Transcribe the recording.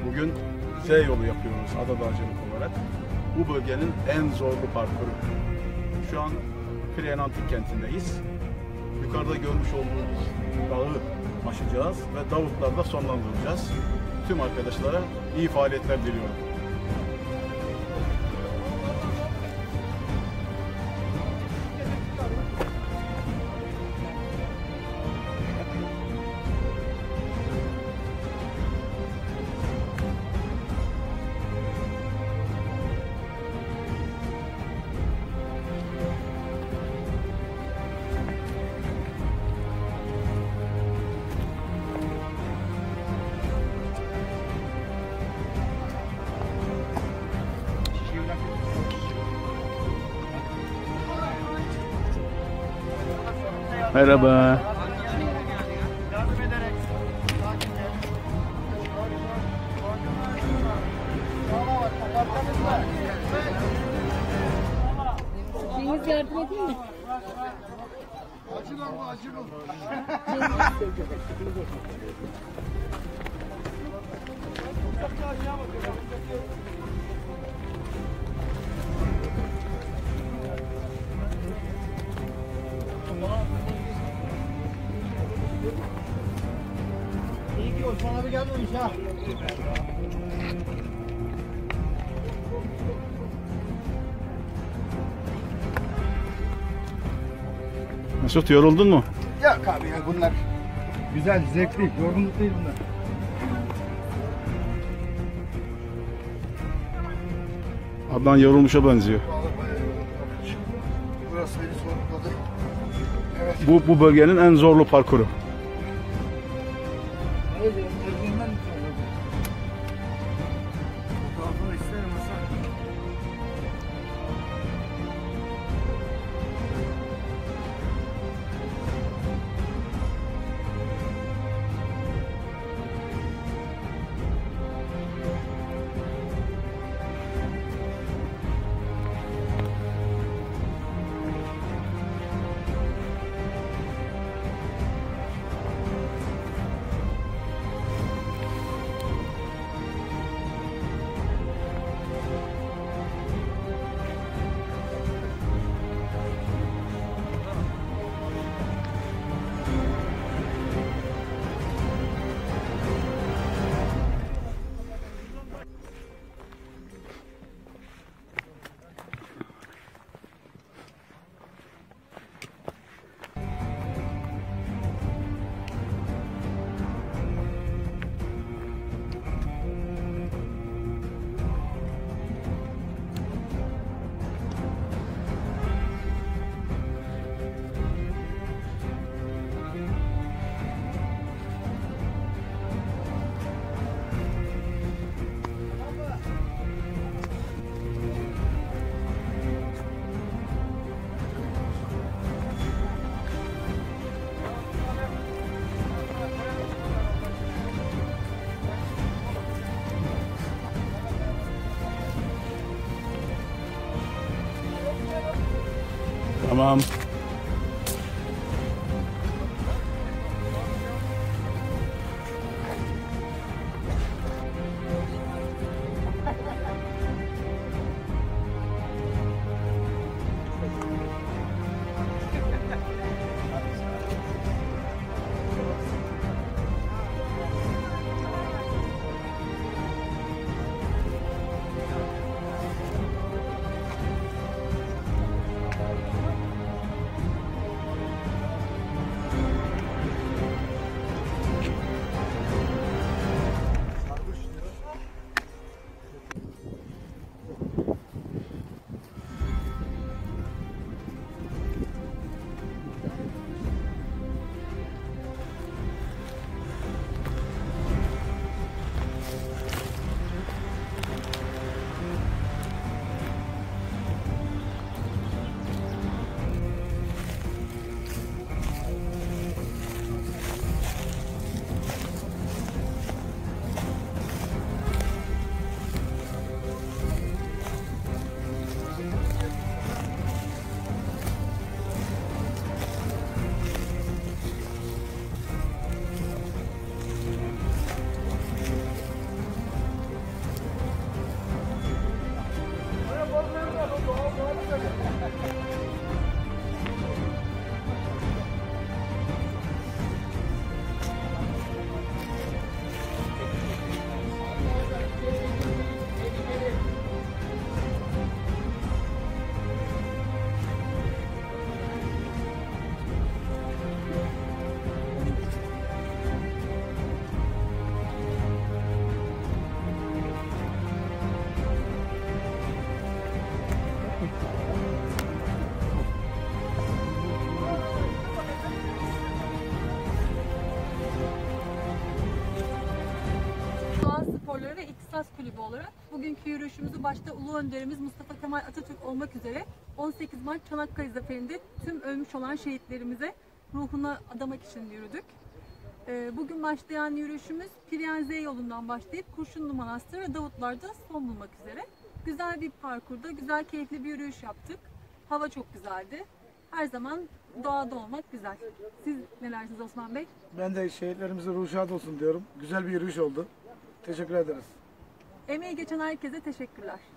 Bugün Z yolu yapıyoruz Adadağcılık olarak. Bu bölgenin en zorlu parkuru. Şu an Priyen Antik Kenti'ndeyiz. Yukarıda görmüş olduğunuz dağı aşacağız ve Davutlar'da sonlandıracağız. Tüm arkadaşlara iyi faaliyetler diliyorum. Merhaba. Cengiz yardım edeyim mi? Acı lan bu, acı bu. İyi ki Osman abi gelmemiş ha. Mesut, yoruldun mu? Yok abi ya, bunlar güzel, zevkli, yorgunluk değil bunlar. Adnan yorulmuşa benziyor. Vallahi bayağı yoruldum. Burası beni sorumladı. Evet. Bu bölgenin en zorlu parkuru. Öyle, özünden mi sorumladı? Fotoğrafını isterim Hasan. Tamam. sporları ve İktisas Kulübü olarak bugünkü yürüyüşümüzü başta Ulu Önderimiz Mustafa Kemal Atatürk olmak üzere 18 Mart Çanakkale Zaferi'nde tüm ölmüş olan şehitlerimize ruhuna adamak için yürüdük. Bugün başlayan yürüyüşümüz Piryen Z yolundan başlayıp Kurşunlu Manastırı ve Davutlar'da son bulmak üzere. Güzel bir parkurda, güzel keyifli bir yürüyüş yaptık. Hava çok güzeldi. Her zaman doğada olmak güzel. Siz neler dersiniz Osman Bey? Ben de şehitlerimizin ruhu şad olsun diyorum. Güzel bir yürüyüş oldu. Teşekkür ederiz. Emeği geçen herkese teşekkürler.